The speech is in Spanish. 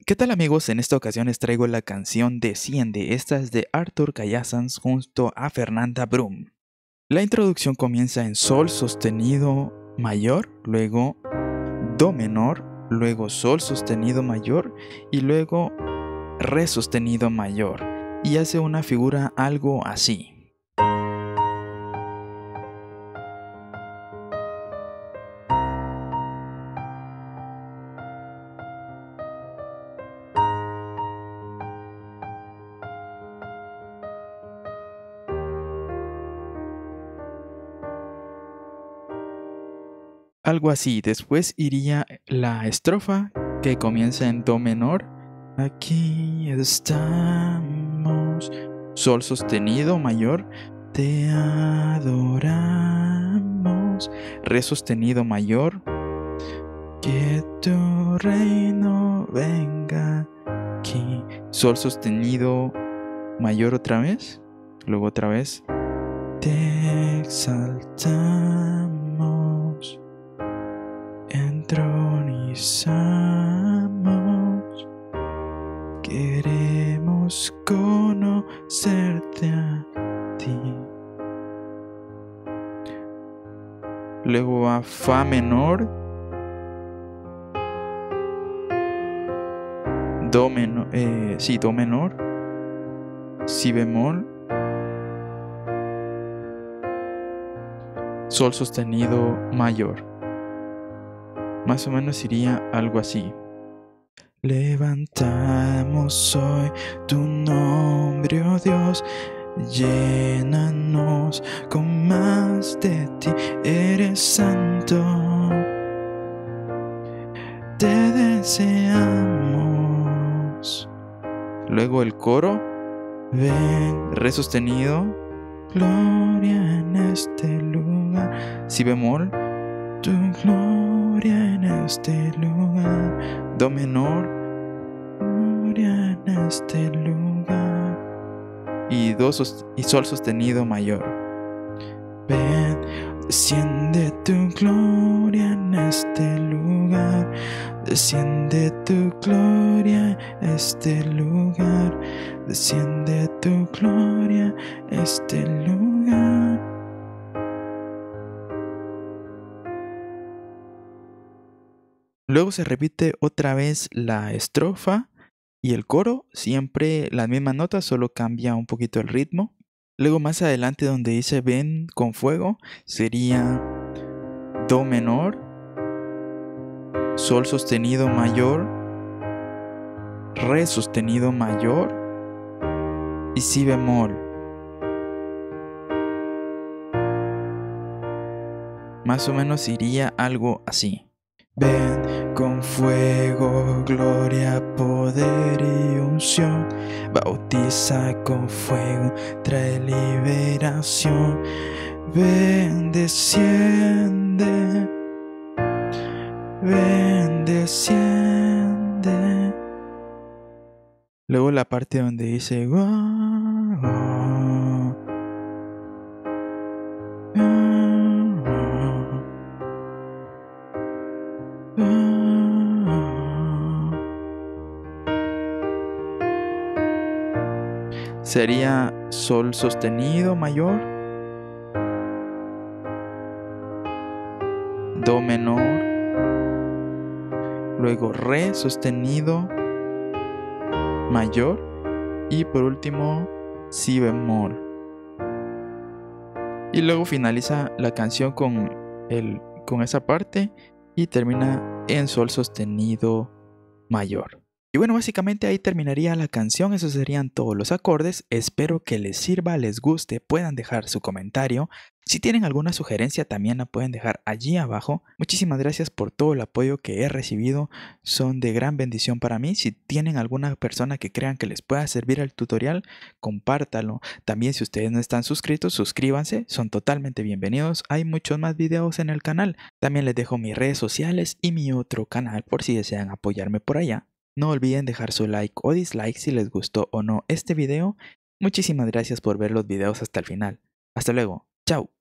¿Qué tal amigos? En esta ocasión les traigo la canción Desciende. Esta es de Arthur Callasanz junto a Fernanda Brum. La introducción comienza en Sol sostenido mayor, luego Do menor, luego Sol sostenido mayor y luego Re sostenido mayor. Y hace una figura algo así. Algo así. Después iría la estrofa que comienza en Do menor. Aquí estamos. Sol sostenido mayor. Te adoramos. Re sostenido mayor. Que tu reino venga aquí. Sol sostenido mayor otra vez. Luego otra vez. Te exaltamos. Entronizamos. Queremos conocerte a ti. Luego a Fa menor. Do menor. Do menor. Si bemol. Sol sostenido mayor. Más o menos iría algo así. Levantamos hoy tu nombre, oh Dios, llénanos con más de ti, eres santo, te deseamos. Luego el coro, ven, re sostenido, gloria en este lugar, si bemol, tu gloria en este lugar, do menor, gloria en este lugar, y sol sostenido mayor. Ven, desciende tu gloria en este lugar, desciende tu gloria en este lugar, desciende tu gloria en este lugar. Luego se repite otra vez la estrofa y el coro, siempre las mismas notas, solo cambia un poquito el ritmo. Luego más adelante donde dice ven con fuego, sería Do menor, Sol sostenido mayor, Re sostenido mayor y Si bemol. Más o menos iría algo así. Ven con fuego, gloria, poder y unción. Bautiza con fuego, trae liberación. Ven, desciende. Ven, desciende. Luego la parte donde dice sería Sol sostenido mayor, Do menor, luego Re sostenido mayor y por último Si bemol. Y luego finaliza la canción con esa parte y termina en Sol sostenido mayor. Y bueno, básicamente ahí terminaría la canción, esos serían todos los acordes, espero que les sirva, les guste, puedan dejar su comentario, si tienen alguna sugerencia también la pueden dejar allí abajo. Muchísimas gracias por todo el apoyo que he recibido, son de gran bendición para mí. Si tienen alguna persona que crean que les pueda servir el tutorial, compártalo. También si ustedes no están suscritos, suscríbanse, son totalmente bienvenidos, hay muchos más videos en el canal. También les dejo mis redes sociales y mi otro canal por si desean apoyarme por allá. No olviden dejar su like o dislike si les gustó o no este video. Muchísimas gracias por ver los videos hasta el final. Hasta luego. Chao.